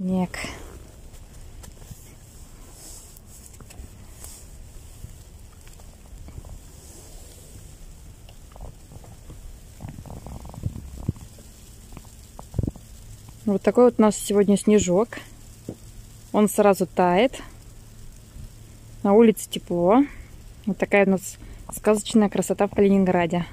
снег. Вот такой вот у нас сегодня снежок. Он сразу тает. На улице тепло. Вот такая у нас сказочная красота в Калининграде.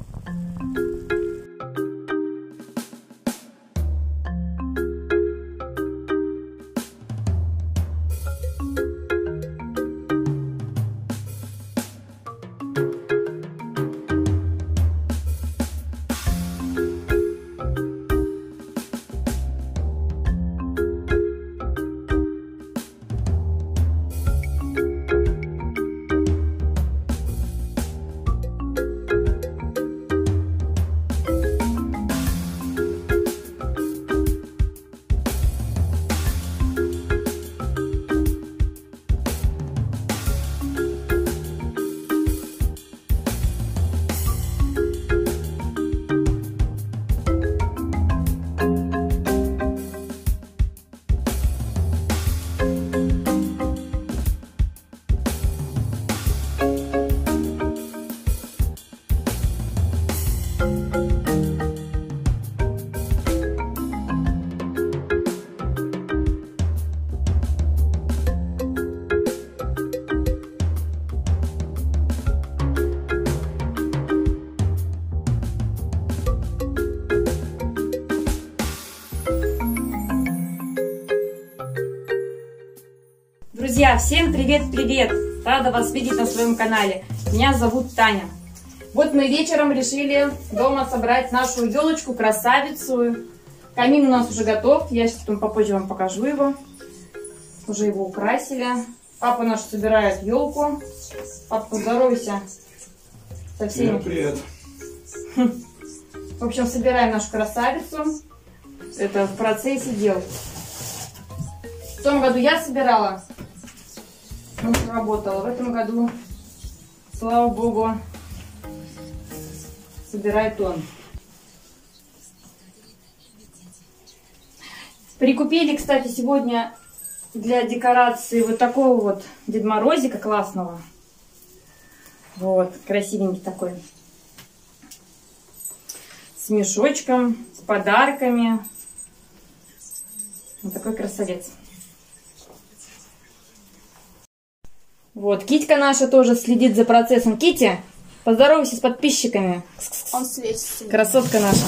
Друзья, всем привет-привет! Рада вас видеть на своем канале. Меня зовут Таня. Вот мы вечером решили дома собрать нашу елочку, красавицу. Камин у нас уже готов. Я сейчас потом попозже вам покажу его. Уже его украсили. Папа наш собирает елку. Папа, поздоровайся со всеми. Привет. В общем, собираем нашу красавицу. Это в процессе дел. В том году я собирала. Работала. В этом году, слава богу, собирает он. Прикупили, кстати, сегодня для декорации вот такого вот Деда Морозика классного. Вот, красивенький такой. С мешочком, с подарками. Вот такой красавец. Вот, Китька наша тоже следит за процессом. Китя, поздоровайся с подписчиками. Он светится. Красотка наша.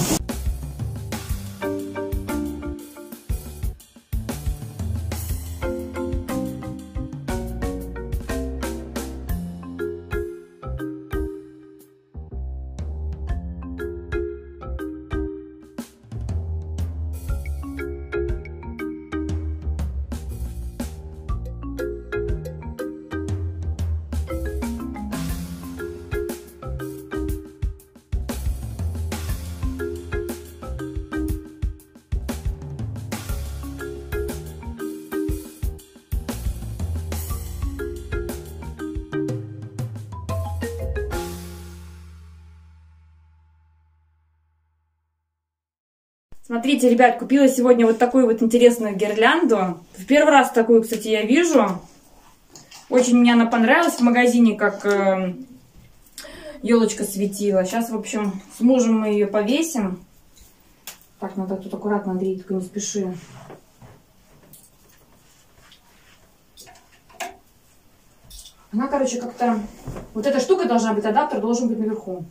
Смотрите, ребят, купила сегодня вот такую вот интересную гирлянду. В первый раз такую, кстати, я вижу. Очень мне она понравилась в магазине, как елочка светила. Сейчас, в общем, с мужем мы ее повесим. Так, надо тут аккуратно, Андрей, только не спеши. Она, короче, как-то... Вот эта штука должна быть, адаптер должен быть наверху.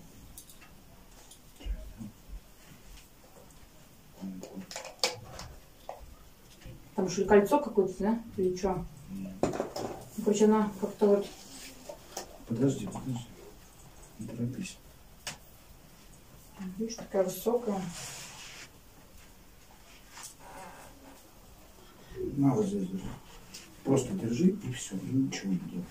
Там что ли кольцо какое-то, да? Или что? Короче, она как-то вот... Подожди. Не торопись. Видишь, такая высокая. На, вот здесь держи. Просто держи и все, и ничего не делай.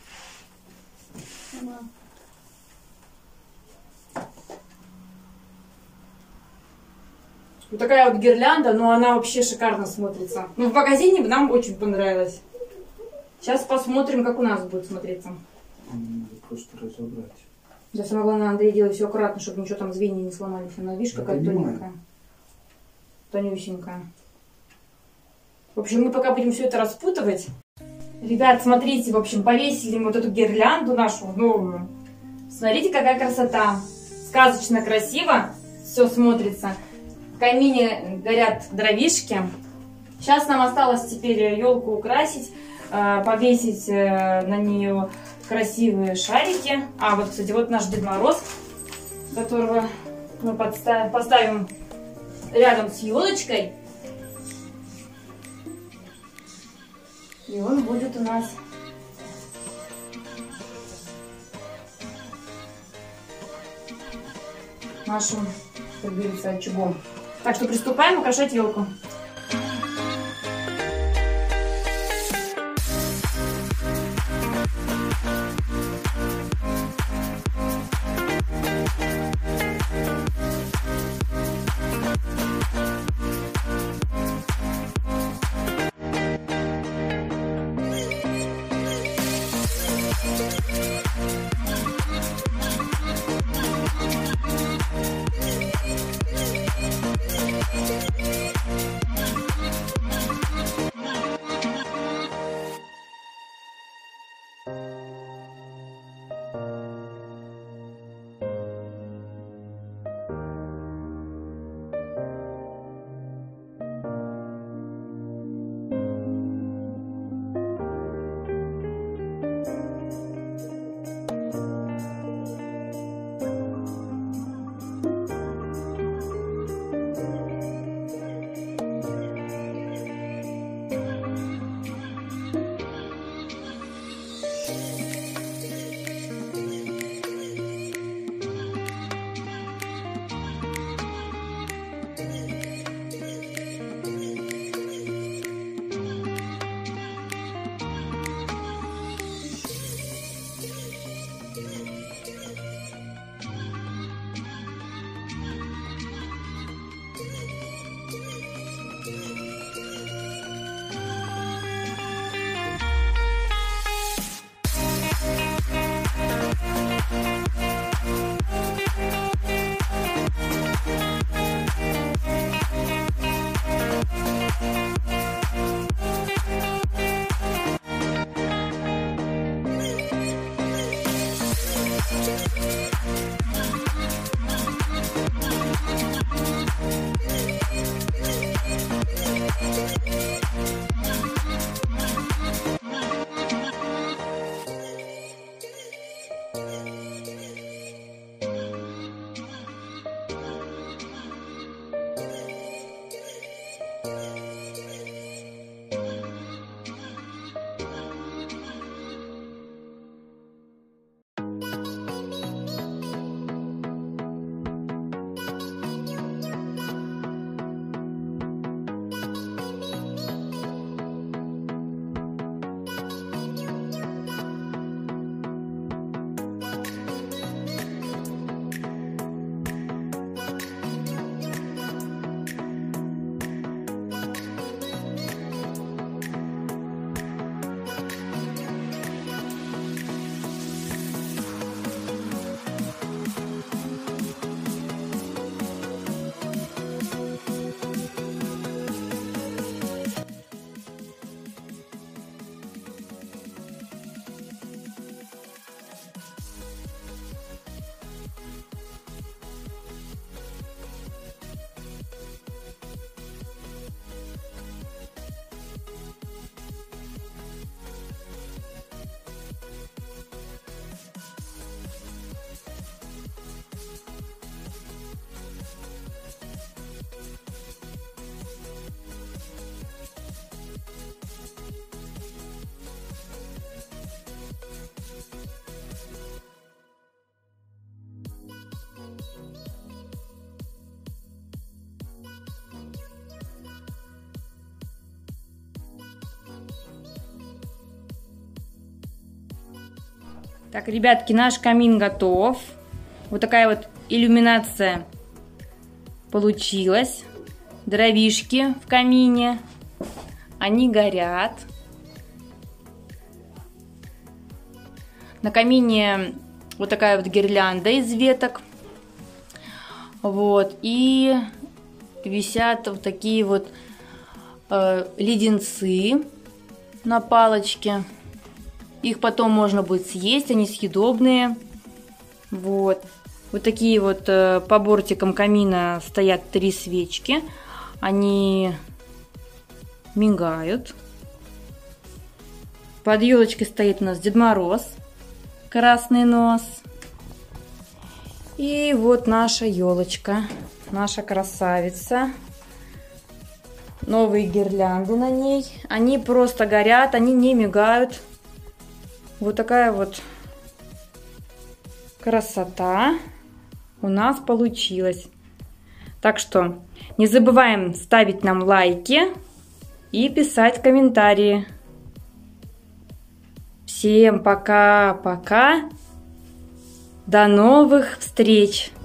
Вот такая вот гирлянда, но она вообще шикарно смотрится. Ну, в магазине нам очень понравилось. Сейчас посмотрим, как у нас будет смотреться. Надо просто разобрать. Да, самое главное, Андрей, делай все аккуратно, чтобы ничего там звенья не сломались. Она, видишь, какая тоненькая. Тонюсенькая. В общем, мы пока будем все это распутывать. Ребят, смотрите, в общем, повесили мы вот эту гирлянду нашу новую. Смотрите, какая красота. Сказочно красиво все смотрится. В камине горят дровишки. Сейчас нам осталось теперь елку украсить, повесить на нее красивые шарики. А, вот, кстати, вот наш Дед Мороз, которого мы поставим рядом с елочкой. И он будет у нас нашим, как говорится, очагом. Так что приступаем украшать елку. Так, ребятки, наш камин готов. Вот такая вот иллюминация получилась. Дровишки в камине. Они горят. На камине вот такая вот гирлянда из веток. Вот. И висят вот такие вот леденцы на палочке. Их потом можно будет съесть, они съедобные. Вот. Вот такие вот по бортикам камина стоят 3 свечки. Они мигают. Под елочкой стоит у нас Дед Мороз, красный нос. И вот наша елочка, наша красавица. Новые гирлянды на ней. Они просто горят, они не мигают. Вот такая вот красота у нас получилась. Так что не забываем ставить нам лайки и писать комментарии. Всем пока-пока. До новых встреч!